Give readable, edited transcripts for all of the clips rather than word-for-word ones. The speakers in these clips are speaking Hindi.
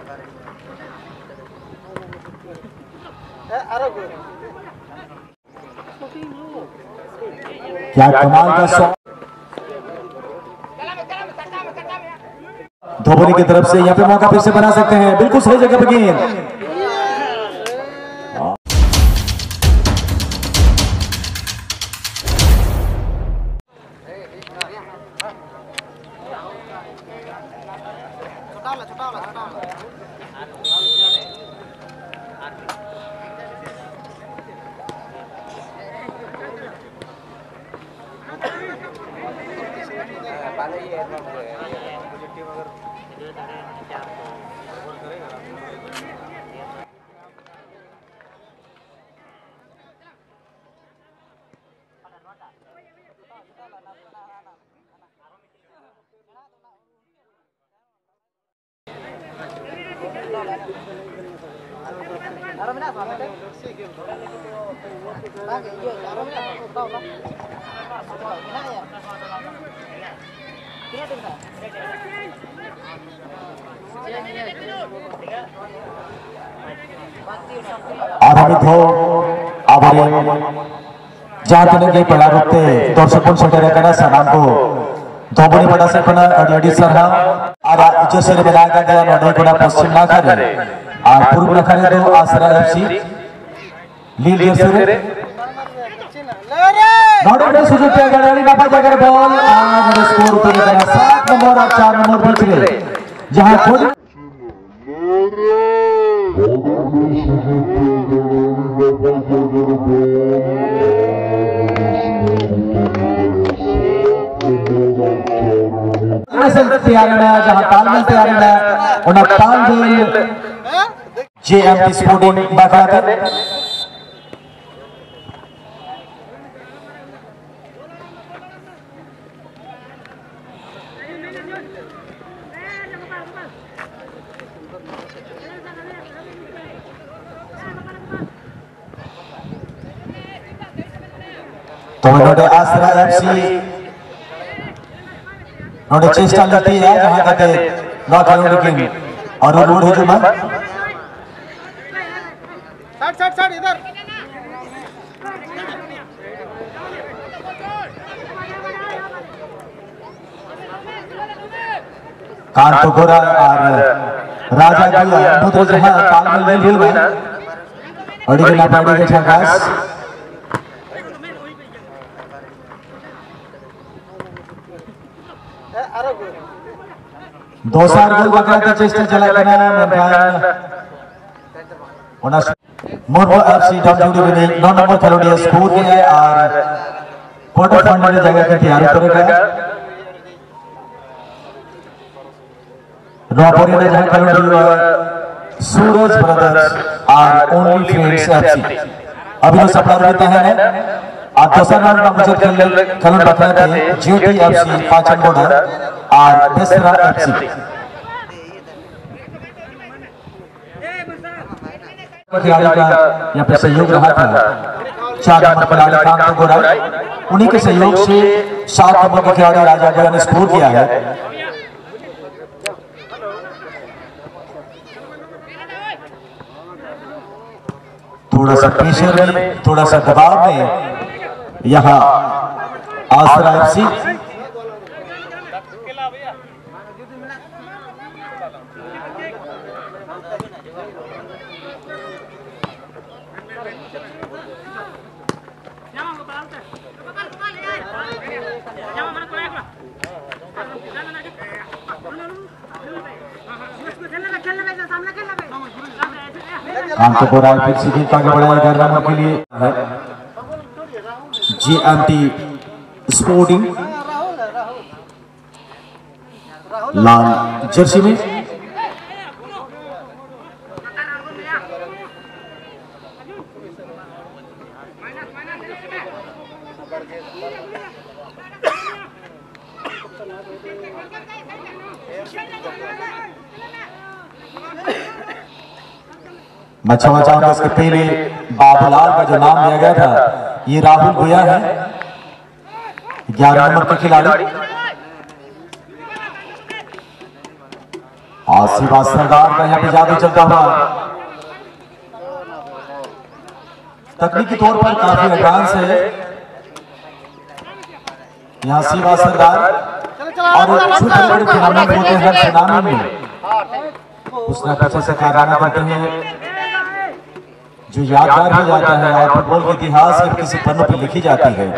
क्या कमाल का शॉट धोबनी की तरफ से, यहाँ पे मौका फिर से बना सकते हैं, बिल्कुल सही जगह पर गेंद। ಜಾತಿಗೆ ಪಳಾರುತ್ತೆ ತೋರ್ಸಕೊಂಡು ಸೆಟರ ಸನಾಂಕು धोबनी बड़ा से पना अड़ी सरहा और जो से बनाया गया नोडे कोना पश्चिम नाखारे और पूर्व नाखारे दो आसरा एफसी लीड जसरे नोडे में सुजुक पे गड़ाली ना पाता कर बॉल और स्कोर तो गया 7 नंबर और 4 नंबर बीच में जहां खुद तैयार है जहां तालमेल तैयार है उन तालमेल जेएमटी स्पोर्टिंग बाकायदा तो नोडे आसरा एफसी नोडे चेष्टा लेती है जहां कहते नॉकआउट किंग और रोड हुजुम शॉट इधर कांतो गोरा और राजा की दूसरे जहां तालमेल मिल गया और ये ना पाड़ी के छक्का दो सार गोल बकरा चेष्टा चला करना मोरबो एफसी डब्ल्यूडी विनिंग 9 नंबर खिलाड़ी स्कोर किया है और क्वार्टर फाइनल में जगह की तैयारी करेगा रोपोरी में जहां खिलाड़ी सूरज ब्रदर्स और ओनली फ्रेंड्स एफसी अभी जो सप्लाई देता है और दूसरा राउंड में मुझे खेलन बता थे जेटी एफसी पाचन बॉर्डर और बेसरा एफसी खिलाड़ी का यहाँ पे सहयोग रहा था 4 नंबर खिलाड़ी कांतो गोरा उन्हीं के सहयोग से 7 नंबर के खिलाड़ी राजा गोरा ने स्कोर किया है थोड़ा सा प्रेशर में थोड़ा सा दबाव में यहाँ आसरा एफसी कांतो गोरा फिर सीधी आगे बढ़ाया 11 नंबर के लिए जीएमटी स्पोर्टिंग लाल जर्सी में मछुआ चांद इसके पहले बाबूलाल का जो नाम दिया गया था ये राहुल भैया है 11 नंबर के खिलाड़ी आशीर्वाद सरदार का यहाँ पे जादू चलता हुआ, तकनीकी तौर पर काफी एडवांस है यहाँ शिवा सरदार। और छोटे बड़े टूर्नामेंट होते हैं, हर टूर्नामेंट में उसने पीछे से कारनामा करते हैं जो यादगार हो जाता है और फुटबॉल के इतिहास में किसी पन्नों पर लिखी जाती है।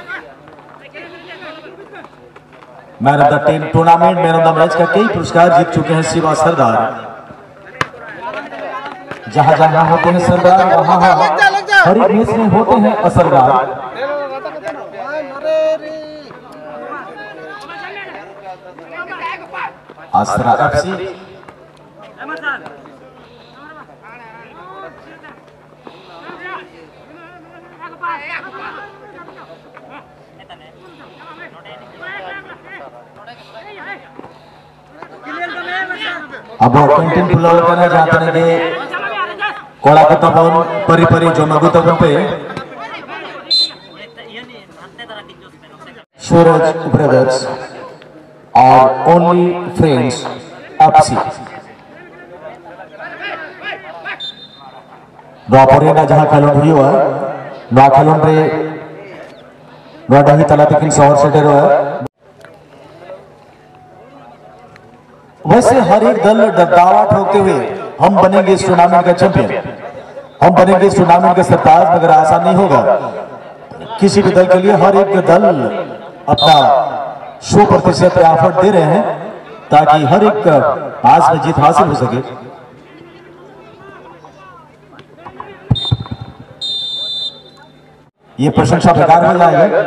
Man of the tournament, man of the match का कई पुरस्कार जीत चुके हैं शिवा सरदार। जहां जहां होते हैं सरदार, वहां हर एक मैच में होते हैं असरदार। आसरा एफसी अब कंटेंट पुलाव करना चाहते हैं कोलाकता भवन परी परी जो मगुता पे सूरज ब्रदर्स और ओनली फ्रेंड्स एफसी नौपरे ना जहां खेलों हुआ ना खेलों रे नोडा ही तला तक शहर से डरो है। वैसे हर एक दल दावा ठोकते हुए हम बनेंगे इस टूर्नामेंट का चैंपियन, हम बनेंगे इस टूर्नामेंट का सरताज, मगर आसान नहीं होगा किसी भी दल के लिए। हर एक दल अपना 100% एफर्ट दे रहे हैं ताकि हर एक आज में जीत हासिल हो सके। ये प्रशंसा बेकार हो जाएगी।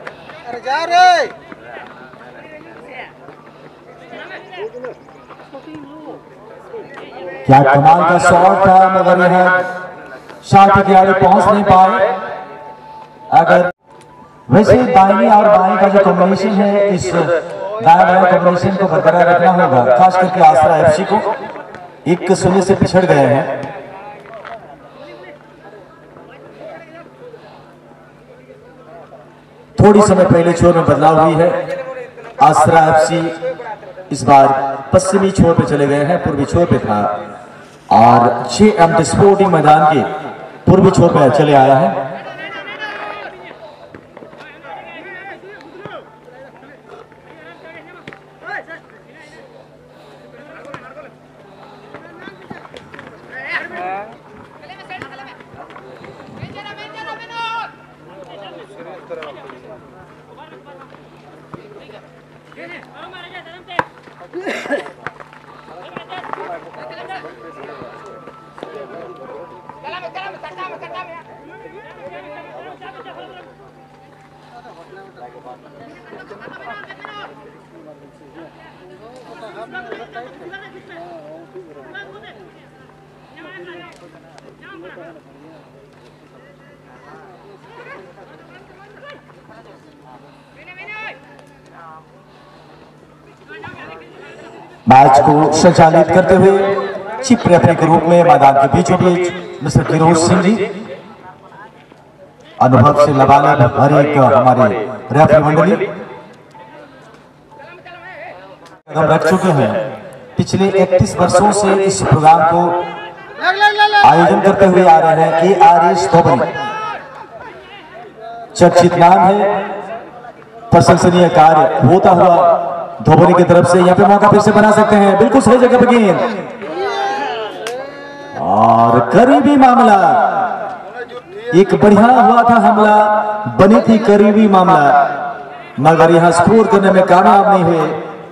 क्या कमाल का शॉट था, मगर यह शॉट के आगे पहुंच नहीं पाए। अगर वैसे दाहिनी और बाएं का जो कॉम्बिनेशन है, इस दाएं बाएं कॉम्बिनेशन को बरकरार रखना होगा, खास करके आसरा एफसी को 1-0 से पिछड़ गए हैं। थोड़ी समय पहले छोर में बदलाव हुई है। आसरा एफसी इस बार पश्चिमी छोर पे चले गए हैं, पूर्वी छोर पे था और 6 स्पोर्टिंग मैदान के पूर्वी छोर पे चले आया है। मैच को संचालित करते हुए चीफ रेफरी के रूप में मैदान के बीचों बीच मिस्टर गिरोज सिंह जी, अनुभव से लबालब हर एक हमारे रेफरी मंडली कदम रख चुके हैं। पिछले 31 वर्षों से इस प्रोग्राम को आयोजन करते हुए आ रहे हैं ARS धोबनी। चर्चित नाम है, प्रशंसनीय कार्य होता हुआ धोबनी की तरफ से। यहाँ पे मौका फिर से बना सकते हैं, बिल्कुल सही जगह पे गेंद और करीबी मामला, एक बढ़िया हुआ था हमला, बनी थी करीबी मामला, मगर यहाँ स्कोर करने में कामयाब नहीं हुए।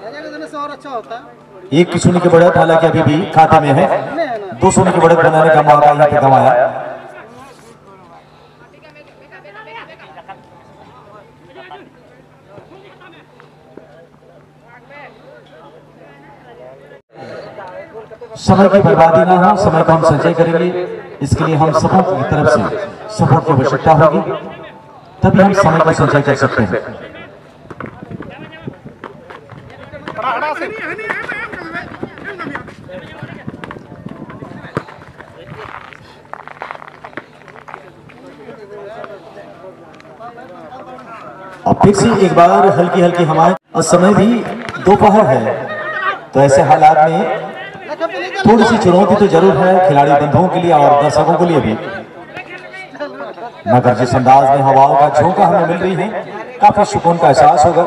1-0 की बढ़त हालांकि अभी भी खाते में है, 2-0 की बढ़त बनाने का मौका यहाँ पे गंवाया। समय की बर्बादी ना हो, समय को हम संचय करेंगे, इसके लिए हम सबों की तरफ से सपोर्ट की आवश्यकता होगी, तभी हम समय को संचय कर सकते हैं। अब फिर से एक बार हल्की हल्की हवाएं और समय भी दोपहर है, तो ऐसे हालात में थोड़ी सी चुनौती तो जरूर है खिलाड़ी बंधुओं के लिए और दर्शकों के लिए भी, मगर जिस अंदाज में हवाओं का झोंका हमें मिल रही है काफी सुकून का एहसास होगा।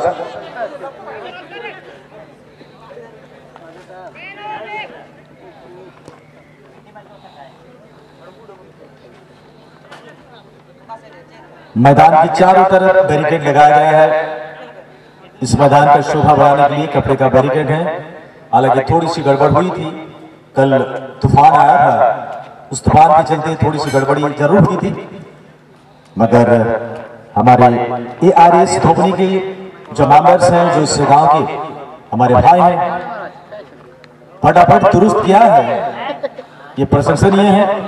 मैदान की चारों तरफ बैरिकेड लगाया गया है। इस मैदान का शोभा बढ़ाने के लिए कपड़े का बैरिकेड है। हालांकि थोड़ी सी गड़बड़ हुई थी, कल तूफान आया था, उस तूफान के चलते थोड़ी सी गड़बड़ी जरूर हुई थी, मगर हमारे ARS धोबनी के जो मेंबर्स हैं, जो इस गांव के हमारे भाई हैं, फटाफट दुरुस्त किया है, ये प्रशंसनीय है।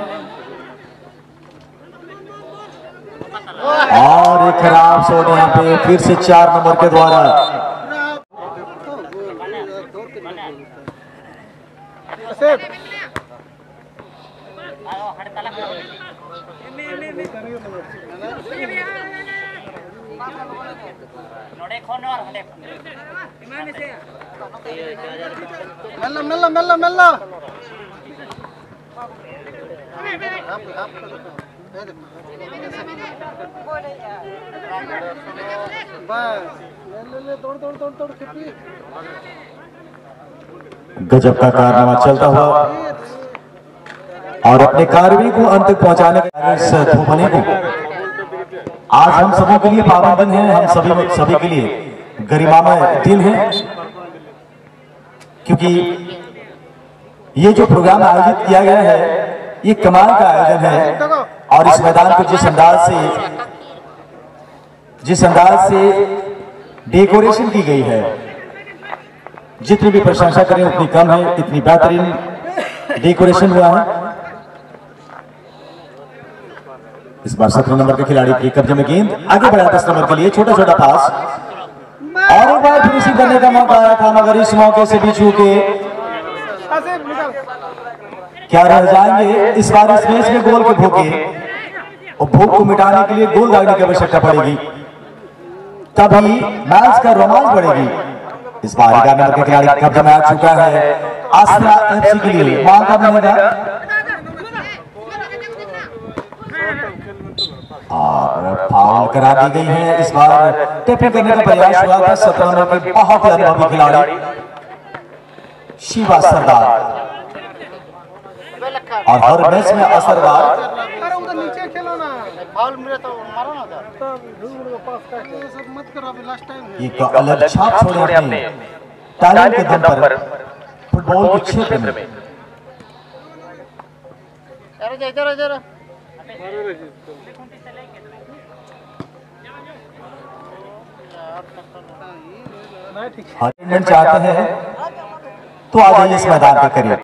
और एक खराब शॉट यहाँ पे फिर से 4 नंबर के द्वारा। मेल्ला गजब का कारनामा चलता हुआ और अपने कार्रवाई को अंत तक पहुंचाने का धोबनी को आज हम सबों के लिए पावन दिन है, हम सभी के लिए गरिमामय दिन है, क्योंकि ये जो प्रोग्राम आयोजित किया गया है ये कमाल का आयोजन है। और इस मैदान को जिस अंदाज से डेकोरेशन की गई है, जितनी भी प्रशंसा करें उतनी कम है, इतनी बेहतरीन डेकोरेशन हुआ है। इस बार 17 नंबर के खिलाड़ी के कब्जे में गेंद, आगे बढ़ा 10 नंबर के लिए छोटा छोटा पास, और एक बार फिनिशिंग करने का मौका आया था, मगर इस मौके से भी चूके क्या रह जाएंगे। इस बार इस मैच में गोल के भूखे और भूख को मिटाने के लिए गोल डालने की आवश्यकता पड़ेगी, तभी मैच का रोमांच बढ़ेगी। इस बार 11 नंबर के खिलाड़ी कब्जा में आ चुका है आस्था FC के लिए, मौका मिलेगा और फाउल करा दी गई है। इस बार टैकल करने का प्रयास हुआ था 17 नंबर के बहुत ही अनुभवी खिलाड़ी शिवा सरदार, और हर मैच में असरदार। नीचे खेलो ना, फाउल मिले तो मारो ना, तब पास करके सब मत करो, अभी लास्ट टाइम है। एक अलग छाप छोड़े अपने टैलेंट के दम पर फुटबॉल के क्षेत्र में। इधर इधर चाहते हैं तो आ जाइए इस मैदान के करीब।